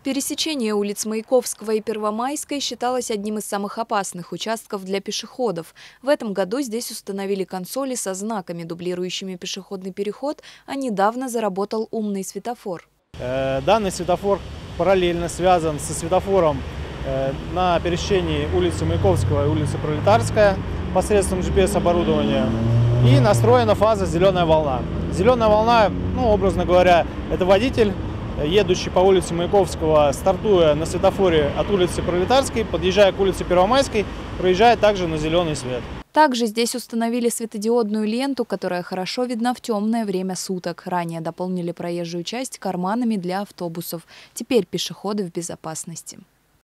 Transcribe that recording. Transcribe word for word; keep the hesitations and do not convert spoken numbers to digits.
Пересечение улиц Маяковского и Первомайской считалось одним из самых опасных участков для пешеходов. В этом году здесь установили консоли со знаками, дублирующими пешеходный переход, а недавно заработал умный светофор. Данный светофор параллельно связан со светофором на пересечении улицы Маяковского и улицы Пролетарская посредством джи пи эс-оборудования. И настроена фаза «Зеленая волна». Зеленая волна, ну, образно говоря, это водитель, едущий по улице Маяковского, стартуя на светофоре от улицы Пролетарской, подъезжая к улице Первомайской, проезжает также на зеленый свет. Также здесь установили светодиодную ленту, которая хорошо видна в темное время суток. Ранее дополнили проезжую часть карманами для автобусов. Теперь пешеходы в безопасности.